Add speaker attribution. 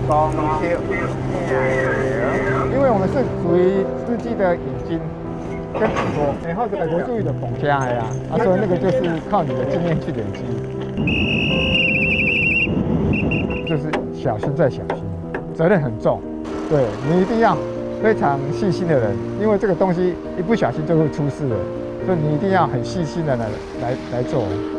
Speaker 1: 公丘，
Speaker 2: 因为我们是属于司机的眼睛跟耳朵，或者国术语的绑架呀，所以那个就是靠你的经验去累积，就是小心再小心，责任很重，对你一定要非常细心的人，因为这个东西一不小心就会出事了，所以你一定要很细心的来做。